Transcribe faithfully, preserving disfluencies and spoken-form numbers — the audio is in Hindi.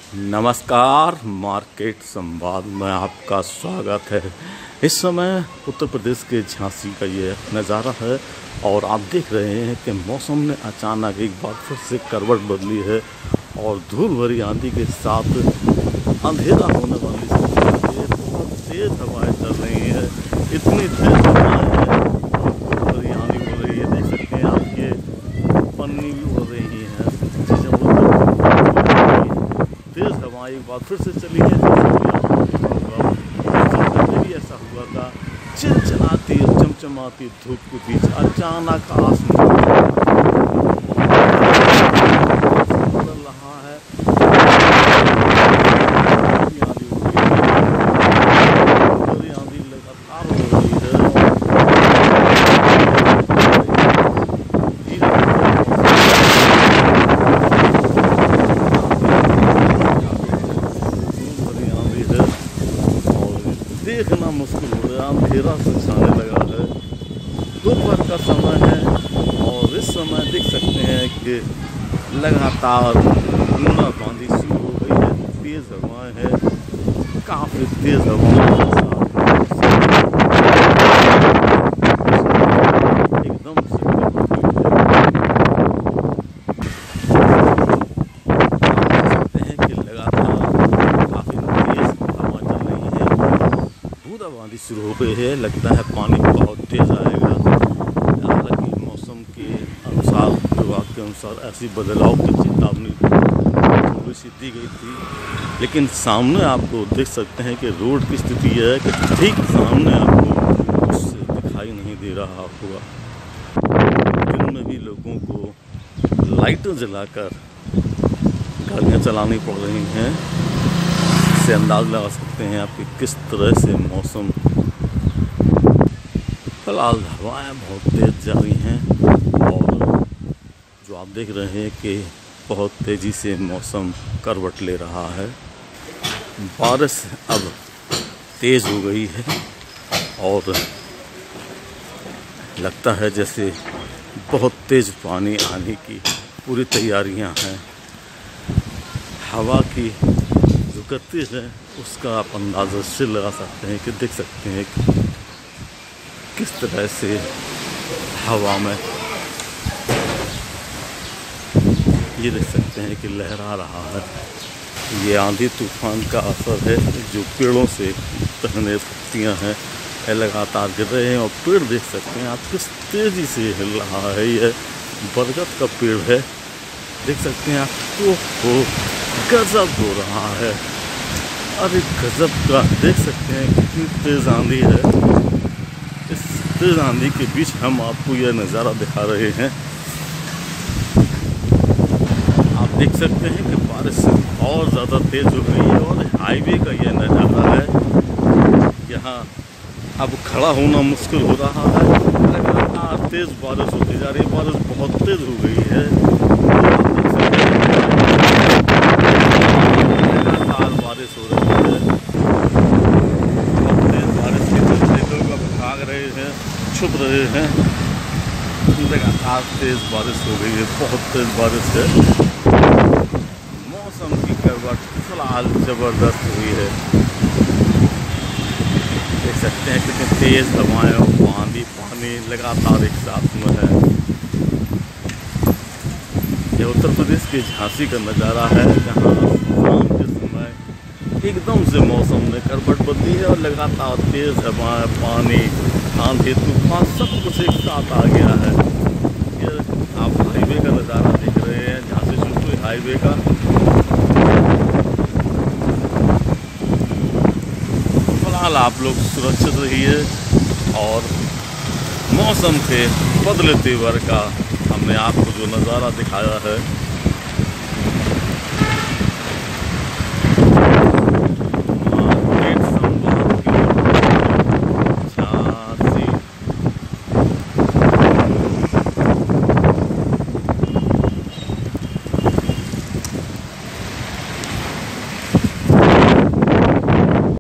नमस्कार, मार्केट संवाद में आपका स्वागत है। इस समय उत्तर प्रदेश के झांसी का ये नज़ारा है और आप देख रहे हैं कि मौसम ने अचानक एक बार फिर से करवट बदली है और धूल भरी आंधी के साथ अंधेरा होने वाली स्थिति है। बहुत तेज़ हवाएं चल रही हैं, इतनी तेज़ हवाएं हैं, धूल भरी आंधी हो रही है। देख सकते हैं आपके पन्नी भी उड़ रही हैं, चीज़ें उड़ रही हैं। तेज़ हवाएं एक बार फिर से चली है। पहले भी ऐसा हुआ था, चिलचिलाती और चमचमाती धूप के बीच अचानक आसमान बदल रहा है। बड़ी आंधी लगातार हो रही है। देखना मुश्किल हो रहा है, अंधेरा से छाने लगा है। दोपहर का समय है और इस समय देख सकते हैं कि लगातार बूंदाबांदी शुरू हो गई है। तेज़ हवाएं हैं, काफ़ी तेज़ हवाएं एकदम से सकते हैं कि लगातार काफ़ी तेज़ हवा चल रही है। बूंदाबांदी शुरू हो गई है, लगता है पानी बहुत तेज़ आएगा। हालांकि मौसम के अनुसार, विभाग के अनुसार ऐसी बदलाव की चेतावनी थोड़ी सी दी गई थी, लेकिन सामने आपको देख सकते हैं कि रोड की स्थिति है कि ठीक सामने आपको कुछ दिखाई नहीं दे रहा होगा। दिन में भी लोगों को लाइटें जलाकर गाड़ियाँ चलानी पड़ रही हैं। से अंदाज़ लगा सकते हैं आपके किस तरह से मौसम। फिलहाल हवाएं बहुत तेज़ जा रही हैं और जो आप देख रहे हैं कि बहुत तेज़ी से मौसम करवट ले रहा है। बारिश अब तेज़ हो गई है और लगता है जैसे बहुत तेज़ पानी आने की पूरी तैयारियां हैं। हवा की जो गति है उसका आप अंदाज़ा से लगा सकते हैं कि देख सकते हैं कि किस तरह से हवा में ये देख सकते हैं कि लहरा रहा है। ये आंधी तूफान का असर है। जो पेड़ों से तने पत्तियाँ हैं लगातार गिर रहे हैं और पेड़ देख सकते हैं आप किस तेज़ी से हिल रहा है। यह बरगद का पेड़ है, देख सकते हैं आपको वो गजब हो रहा है। अरे गजब का, देख सकते हैं कितनी तेज़ आंधी है। इस तेज़ आंधी के बीच हम आपको यह नज़ारा दिखा रहे हैं। आप देख सकते हैं कि बारिश और ज़्यादा तेज़ हो गई है और हाईवे का यह नज़ारा है। यहाँ अब खड़ा होना मुश्किल हो रहा है। लगातार तेज़ बारिश होती जा रही है, बारिश बहुत तेज़ हो गई है। लगातार बारिश हो रही है, बहुत तेज़ बारिश के चलते लोग अब भाग रहे हैं, छुप रहे हैं। लगातार तेज़ बारिश हो गई है, बहुत तेज़ बारिश है। मौसम की करवट फिलहाल ज़बरदस्त हुई है। देख सकते हैं कितनी तेज़ हवाएं और पानी पानी लगातार एक साथ में है। यह उत्तर प्रदेश के झांसी का नज़ारा है, जहां शाम के समय एकदम से मौसम ने करवट बदली है और लगातार तेज़ हवाएं, पानी, आंधी, तूफान सब कुछ एक साथ आ गया है। ये आप हाईवे का नज़ारा देख रहे हैं, झांसी सुरपुर हाईवे का। फिलहाल आप लोग सुरक्षित रहिए और मौसम के बदले तेवर का हमने आपको जो नज़ारा दिखाया है